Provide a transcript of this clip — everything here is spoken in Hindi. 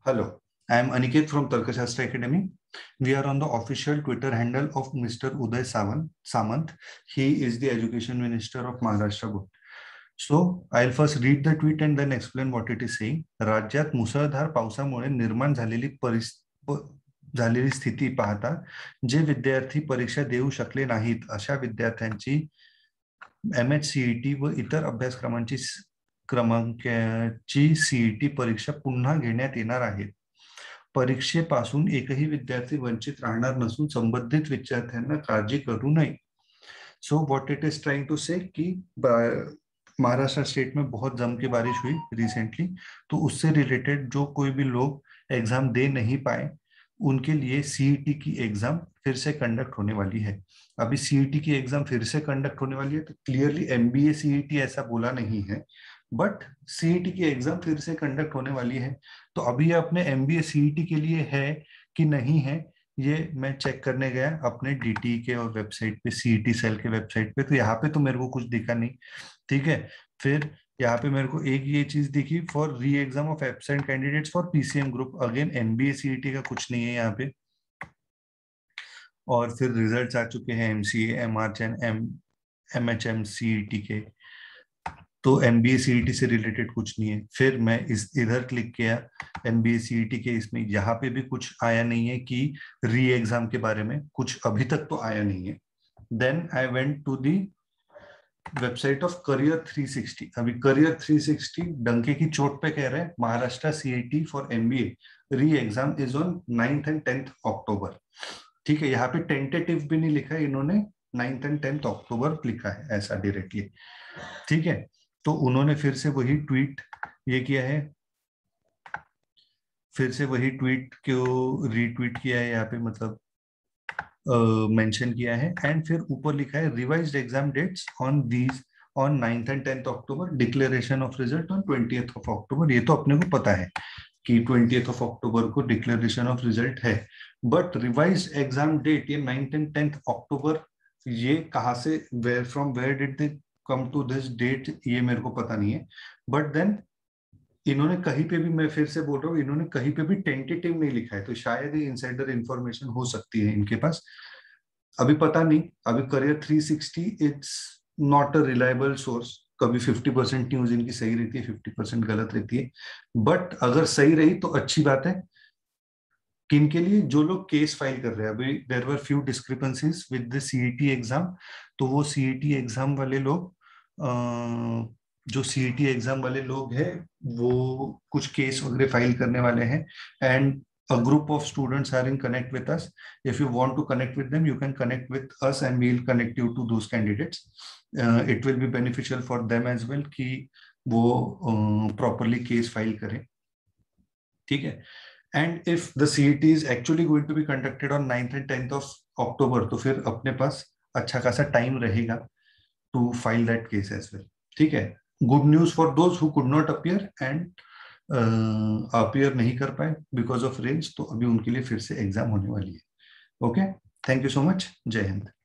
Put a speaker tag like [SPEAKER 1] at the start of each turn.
[SPEAKER 1] Hello, I am Aniket from Tarkashastra Academy. We are on the official Twitter handle of Mr. Uday Samant. He is the Education Minister of Maharashtra Board. So I'll first read the tweet and then explain what it is saying. राज्यात मुसळधार पावसामुळे निर्माण झालेली स्थिती पाहता जे विद्यार्थी परीक्षा देऊ शकले नाहीत अशा विद्यार्थ्यांची MHCET व इतर क्रमांकाची सीईटी परीक्षा पुन्हा घेण्यात येणार आहे. परीक्षेपासून एकही विद्यार्थी वंचित राहणार नसून संबंधित विद्यार्थ्यांना काळजी करू नये. So what it is trying to say कि महाराष्ट्र स्टेट में बहुत जम के बारिश हुई रिसेंटली, तो उससे रिलेटेड जो कोई भी लोग एग्जाम दे नहीं पाए उनके लिए सीईटी की एग्जाम फिर से कंडक्ट होने वाली है. अभी सीईटी की एग्जाम फिर से कंडक्ट होने वाली है, तो क्लियरली एमबीए सीईटी ऐसा बोला नहीं है, बट सीईटी की एग्जाम फिर से कंडक्ट होने वाली है. तो अभी ये अपने एमबीए सीईटी के लिए है कि नहीं है, ये मैं चेक करने गया अपने डीटी के और वेबसाइट पे, सीईटी सेल के वेबसाइट पे, तो यहाँ पे तो मेरे को कुछ दिखा नहीं. ठीक है, फिर यहाँ पे मेरे को एक ये चीज दिखी, for re exam of absent candidates for PCM group. Again NBA CET का कुछ नहीं है यहाँ पे. और फिर रिजल्ट्स आ चुके हैं एमसीए, एमआरचएन, एमएचएम सीईटी के, तो एमबीए सीईटी से रिलेटेड कुछ नहीं है. फिर मैं इधर क्लिक किया एमबीए सीईटी के, इसमें यहाँ पे भी कुछ आया नहीं है कि री एग्जाम के बारे में कुछ अभी तक तो आया नहीं है. Then I went to the website of career 360. अभी करियर 360 डंके की चोट पे कह रहे हैं Maharashtra CET for MBA re exam is on 9th and 10th October. ठीक है, यहाँ पे टेंटेटिव भी नहीं लिखा है इन्होंने, 9th and 10th अक्टूबर लिखा है ऐसा डायरेक्टली. ठीक है, तो उन्होंने फिर से वही ट्वीट ये किया है, फिर से वही ट्वीट को रीट्वीट किया है यहाँ पे, मतलब मेंशन किया है. एंड फिर ऊपर लिखा है revised exam dates on 9th and 10th October, declaration of result on 20th of October. ये तो अपने को पता है कि 20th of अक्टूबर को डिक्लेरेशन ऑफ रिजल्ट है, बट रिवाइज्ड एग्जाम डेट ये 9th and 10th अक्टूबर, ये कहाँ से, from where did they come to this date, ये मेरे को पता नहीं है. बट देन इन्होंने कहीं पे भी, मैं फिर से बोल रहा हूँ, इन्होंने कहीं पे भी टेंटेटिव नहीं लिखा है, तो शायद ये इनसाइडर इंफॉर्मेशन हो सकती है इनके पास, अभी पता नहीं. अभी career 360 it's not a reliable source. कभी 50% न्यूज इनकी सही रहती है, 50% गलत रहती है, बट अगर सही रही तो अच्छी बात है. किन के लिए? जो लोग केस फाइल कर रहे हैं. अभी there were few discrepancies with the CET exam, तो वो सीईटी एग्जाम वाले लोग, जो सीईटी एग्जाम वाले लोग हैं वो कुछ केस वगैरह फाइल करने वाले हैं. And a group of students are in connect with us. If you want to connect with them, you can connect with us and we'll connect you to those candidates. It will be beneficial for them as well कि वो properly case file करें. ठीक है. And if the CET is actually going to be conducted on 9th and 10th of October, तो फिर अपने पास अच्छा खासा टाइम रहेगा to file that case as well. ठीक है. Good news for those who could not appear and appear नहीं कर पाए बिकॉज ऑफ रेंज, तो अभी उनके लिए फिर से एग्जाम होने वाली है. Okay, thank you so much. जय हिंद.